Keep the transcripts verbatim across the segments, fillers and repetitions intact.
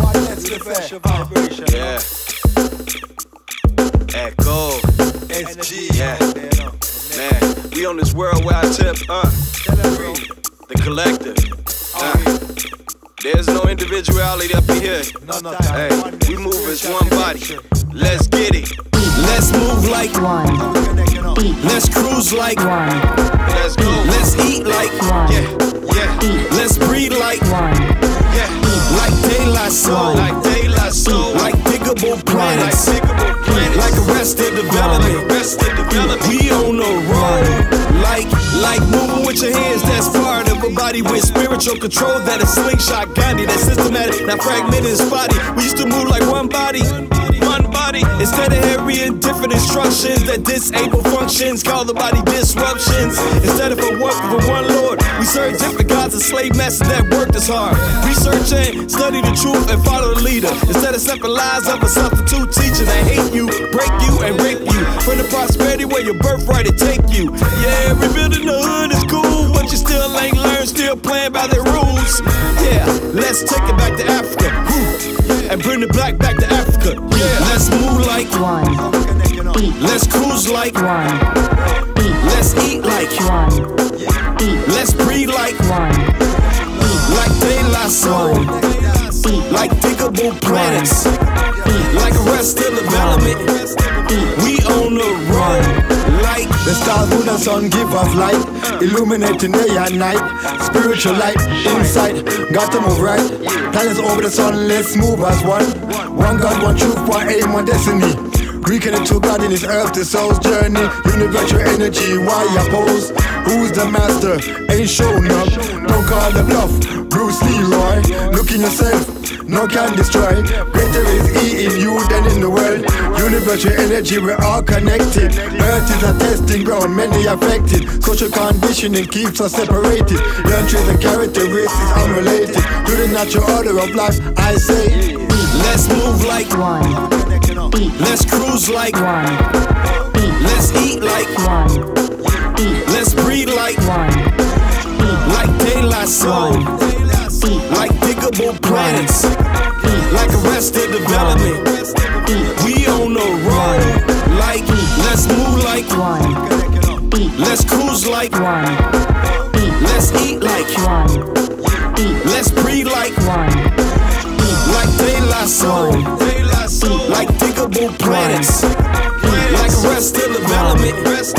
Yeah. Echo. S G. Yeah. Man, we on this worldwide tip, uh. The collective. Uh. There's no individuality up in here. Hey, we move as one body. Let's get it. Let's move like one. Let's cruise like one. Let's go. Let's eat like one. Yeah, yeah. Let's breathe like one. Yeah. Like daylight soul. Like daylight soul. Like diggable planets. Like diggable planets. Like arrested development. Arrested development. We on the road. Like, like moving with your hands, that's part of a body with spiritual control. That is slingshot Gandhi, that's systematic, not fragmented and spotty. We used to move like one body, one body. Instead of hearing different instructions that disable functions, call the body disruptions. Instead of a work for one Lord, we serve different gods and slave masters that worked as hard. Research and study the truth and follow the leader. Instead of separate lies of a substitute teacher that hate you, break you, and rape you. From the prosperity where your birthright to take you. Yeah, rebuilding the hood is cool, but you still ain't learned, still playing by their rules. Yeah, let's take it back to Africa. Woo. And bring the black back to Africa. Yeah, let's move like one. Let's cruise like one. Let's eat like one. Let's breathe like one. Like daylight soul. Like diggable planets. Like arrested development. We on the road. Like the stars who the sun give us light, illuminating day and night. Spiritual light, insight, got to move right. Planets over the sun, let's move as one. One God, one truth, one aim, one destiny. Reconnect to God in His earth, the soul's journey. Universal energy, why oppose? Who's the master? Ain't showing up. Don't call the bluff. Bruce Leroy, look in yourself. No can destroy. Greater is He in you than in the world. Universal energy, we're all connected. Earth is a testing ground, many affected. Social conditioning keeps us separated. Learn traits and characteristics unrelated to the natural order of life. I say, let's move like one. Let's cruise like one. Let's eat like one. Let's breathe like one. Like daylight soul. Like diggable planets. Like arrested development. We on the road. Like, let's move like one. Let's cruise like one. Let's eat like one. Let's breathe like one. Like daylight soul. Like diggable planets. Like arrested development.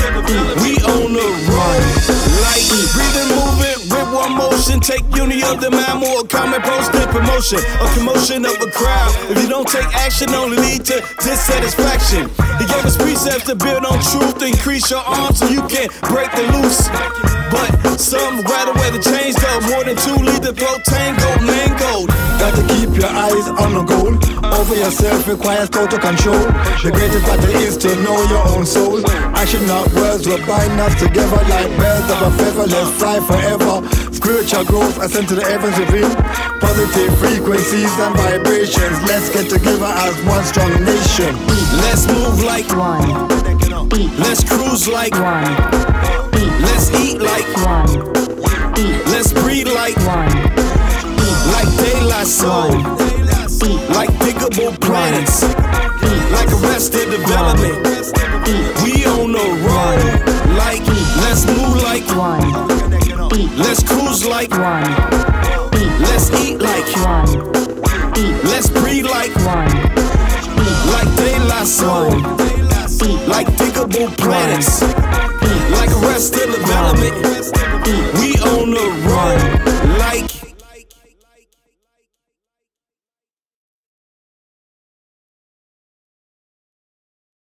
We on the road. Like breathing, moving with one motion. Take unity of the mind, more common post and promotion. A commotion of a crowd. If you don't take action, only lead to dissatisfaction. He gave us precepts to build on truth, to increase your arms so you can break the loose. But some rather wear the chains though. More than two lead the throat tango, mangoed. Got to keep your eyes on the goal. Over yourself requires total control. The greatest battle is to know your own soul. Action, not words, will bind us together like birds of a feather. Let's fly forever. Spiritual growth ascend to the heavens within. Positive frequencies and vibrations. Let's get together as one strong nation. Let's move like one. Let's cruise like one. Let's eat like one. Let's breathe like one. Like daylight soul. Like diggable planets. Like arrested development. We on the road. Like, let's move like one. Let's cruise like one. Let's eat like one. Let's breathe like one. Like daylight soul. Like diggable planets. Like arrested development.